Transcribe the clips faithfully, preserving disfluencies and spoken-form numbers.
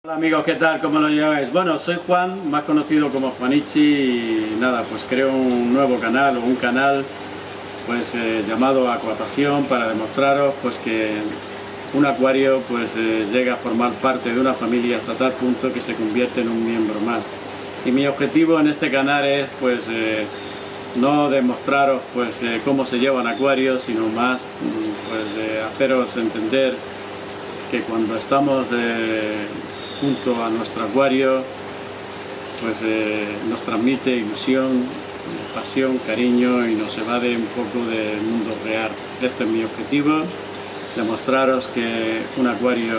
Hola amigos, ¿qué tal? ¿Cómo lo lleváis? Bueno, soy Juan, más conocido como Juanichi, y nada, pues creo un nuevo canal o un canal pues eh, llamado Aquapasión, para demostraros pues que un acuario pues eh, llega a formar parte de una familia hasta tal punto que se convierte en un miembro más. Y mi objetivo en este canal es pues eh, no demostraros pues eh, cómo se llevan acuarios, sino más pues eh, haceros entender que cuando estamos eh, junto a nuestro acuario, pues eh, nos transmite ilusión, pasión, cariño y nos evade un poco del mundo real. Este es mi objetivo, demostraros que un acuario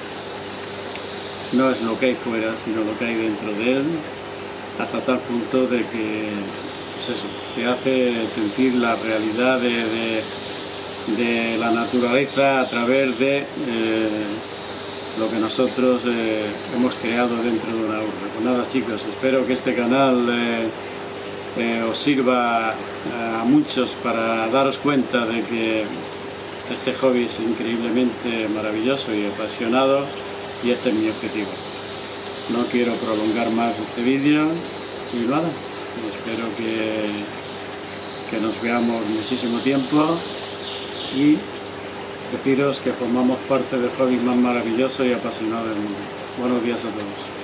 no es lo que hay fuera, sino lo que hay dentro de él, hasta tal punto de que, pues eso, te hace sentir la realidad de, de, de la naturaleza a través de eh, lo que nosotros eh, hemos creado dentro de una urna. Pues nada chicos, espero que este canal eh, eh, os sirva a muchos para daros cuenta de que este hobby es increíblemente maravilloso y apasionado, y este es mi objetivo. No quiero prolongar más este vídeo y nada, espero que, que nos veamos muchísimo tiempo y deciros que formamos parte del hobby más maravilloso y apasionado del mundo. Buenos días a todos.